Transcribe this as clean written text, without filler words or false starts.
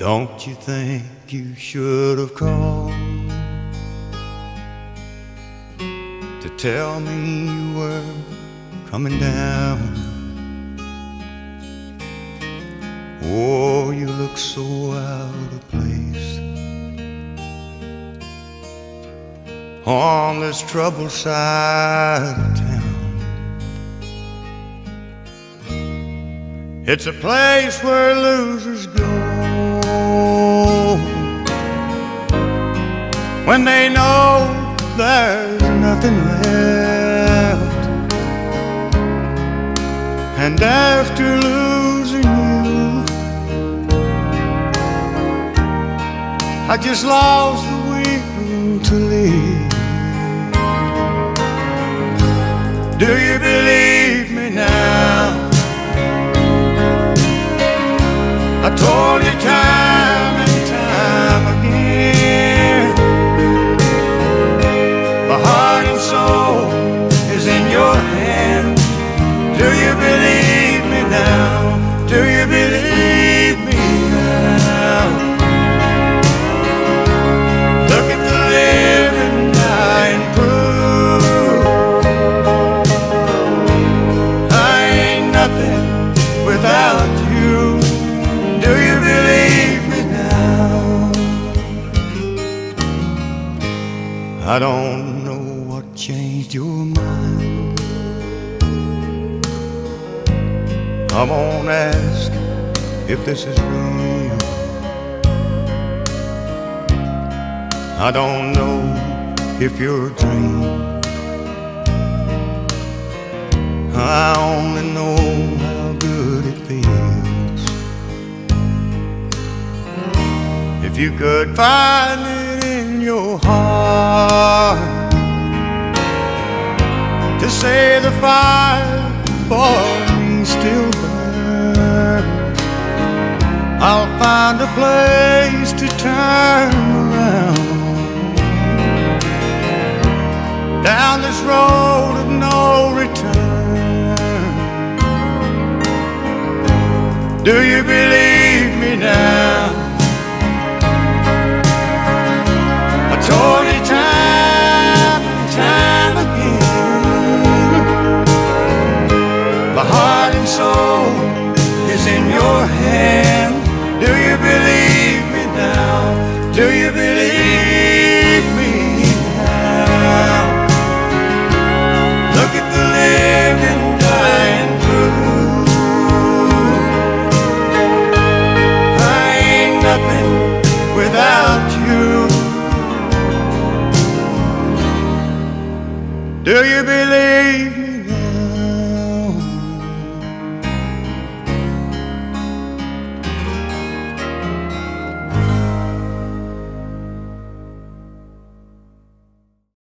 Don't you think you should have called to tell me you were coming down? Oh, you look so out of place on this troubled side of town. It's a place where losers go when they know there's nothing left. And after losing you, I just lost the will to live. Do you believe me now? I told you time and time again, my heart and soul is in your hand. Do you believe me now? Do you believe me now? Look at the living dying proof I ain't nothing without you. Do you believe me now? I don't know what changed your mind. I won't ask if this is real. I don't know if you're a dream. I only know how good it feels. If you could find it in your heart to say the fire for me still burns, I'll find a place to turn around down this road of no return. Do you believe me now? I told you time and time again, my heart and soul is in your hand. Do you believe me now? Do you believe me now? Look at the living dying proof I ain't nothing without you. Do you believe me